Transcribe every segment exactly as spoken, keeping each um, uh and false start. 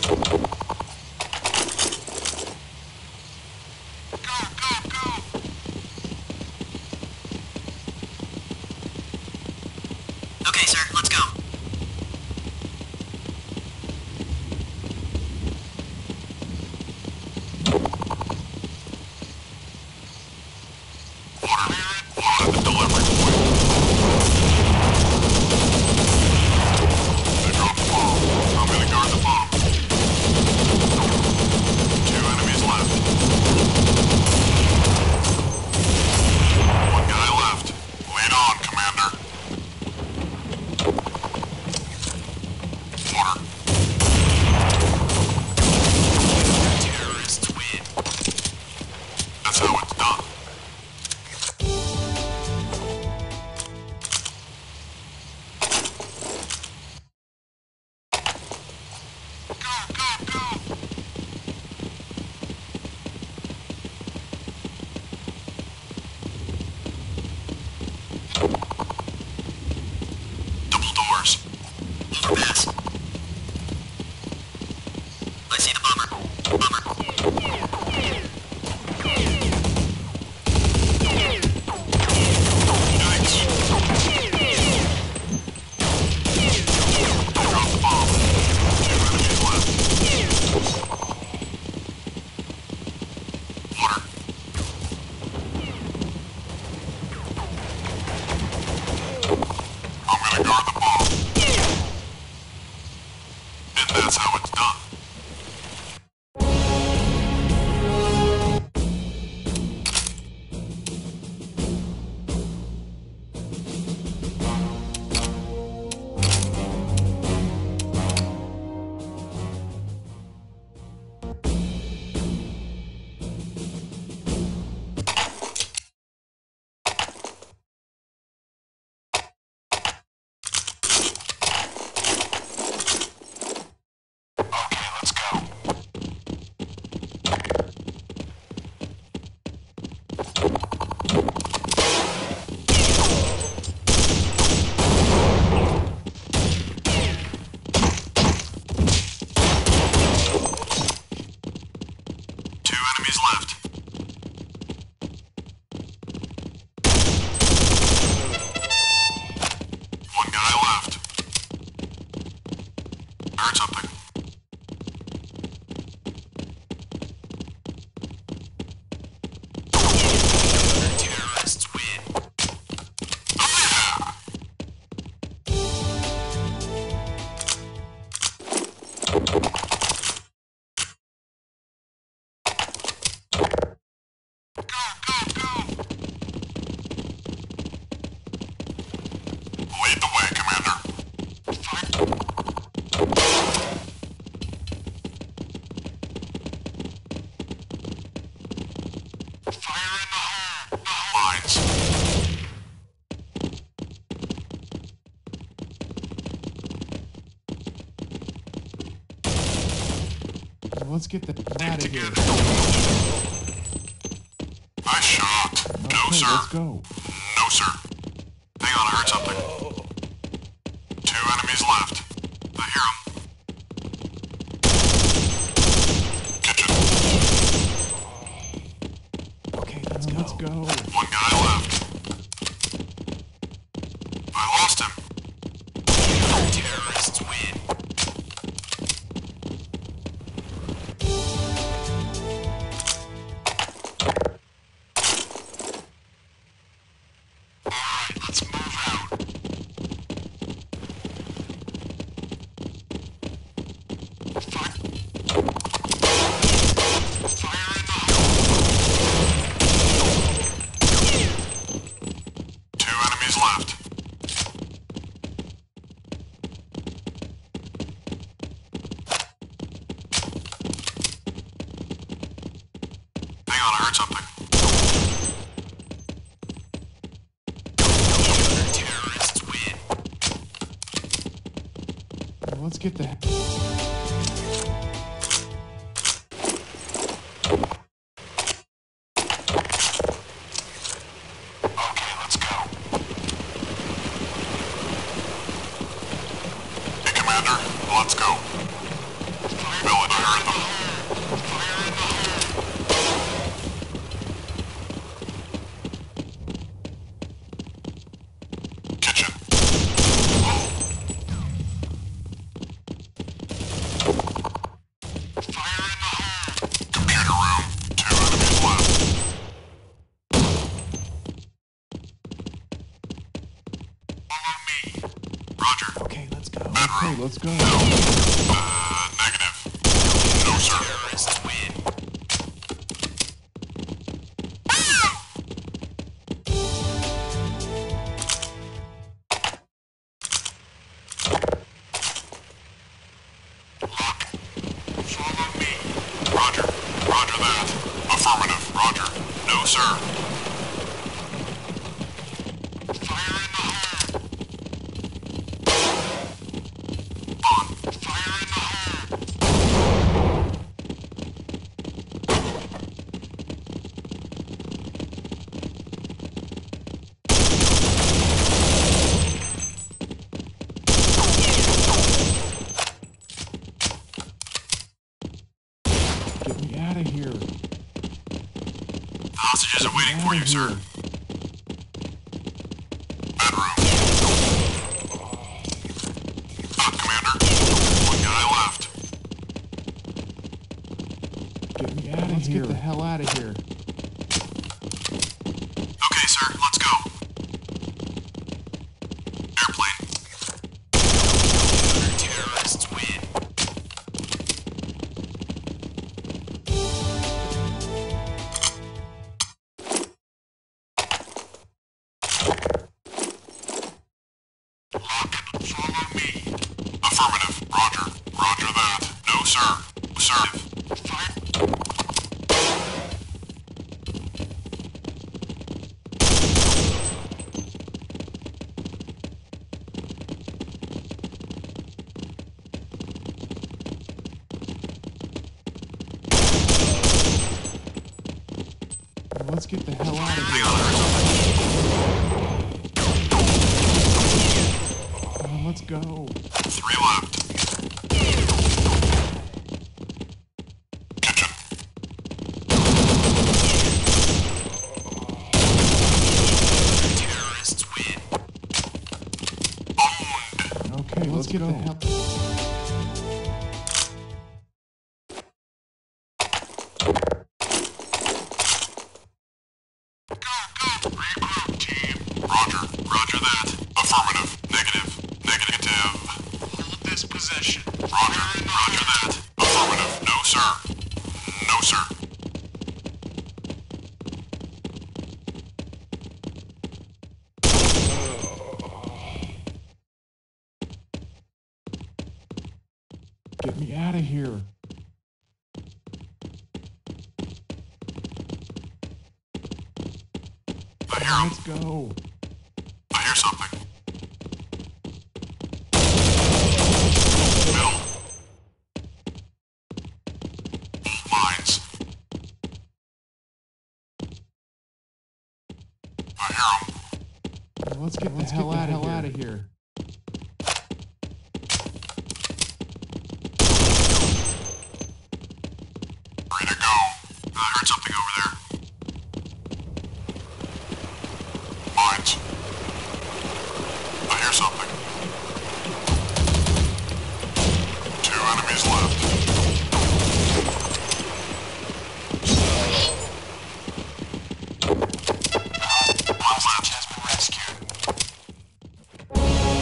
Okay, sir, let's go. Overpass. I see the bomber. Bomber. Yikes. Drop the bomb. Two enemies left. Water. I'm gonna guard the bomb. And that's how it's done. Enemies left. One guy left. I heard something. Terrorists win. Oh yeah! Lead the way, Commander. Fire. Fire in the hole. The lines. Let's get the out of here. Nice shot. Okay, No, sir. let's go. No, sir. Hang on, I heard something. Two enemies left. I hear them. Kitchen. Okay, let's go. Let's go. One guy left. I lost him. Terrorists win. Alright, let's move out. Fire. Fire in the hole. Two enemies left. Hang on, I heard something. Terrorists win. Let's get the. Okay, let's go. Hey, Commander, let's go. Fire. village. Fire in the hole. Kitchen. Fire in the hole. Computer room. Two enemies left. Follow me. Roger. Okay, let's go. Bedroom. Okay, let's go. Uh, negative. No, sir. Terrorists win. Lock. Follow me. Roger. Roger that. Affirmative. Roger. No, sir. Fire in the hole. On. Fire in the hole. Get me out of here. The hostages are waiting for Outta you, sir. here. Bedroom. Up, Commander. One guy left. Get me out of Let's here. get the hell out of here. Okay, sir. Let's go. Airplane. Terrorists win. Lock. Follow me. Affirmative. Roger. Roger that. No, sir. Sir. Fire. Let's get the hell out of Hang here. on, I heard something. Oh, let's go. Three left. Kitchen. Terrorists win. Owned. Okay, let's, Let's get go. the hell. Regroup, team. Roger. Roger that. Affirmative. Negative. Negative. Hold this position. Roger. Roger that. Affirmative. No, sir. No, sir. Get me out of here. I hear him. Let's go. I hear something. Middle. Mines. I hear him. Let's get Let's the get hell the out hell of outta here. Ready to go. I heard something over there. Mines. I hear something. Two enemies left. One left. Has been rescued.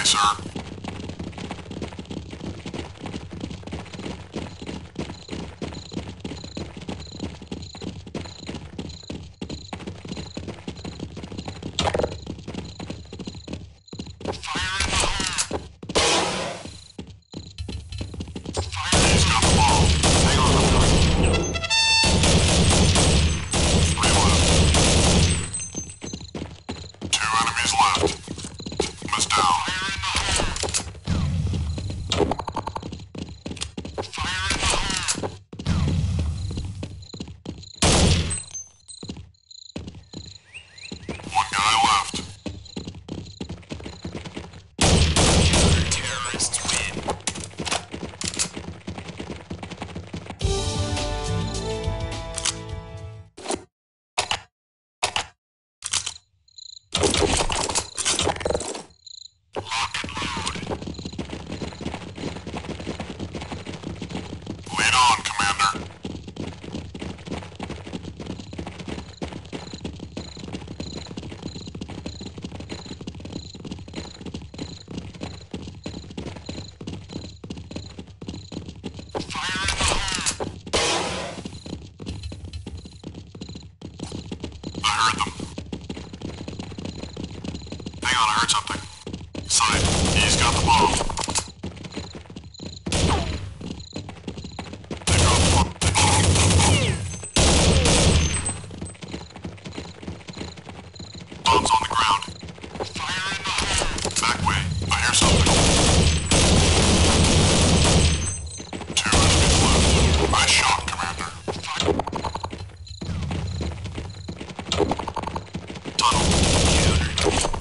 sir. He's got the ball. Hang on. Three left. Two enemies left. Miss down. One guy left. Terrorists win. Lead on, Commander. I heard them. Hang on, I heard something. Side, he's got the bomb. They dropped the bomb. Bomb's on the ground. Back way, I hear something. Two enemies left. Nice shot, Commander. Tunnel.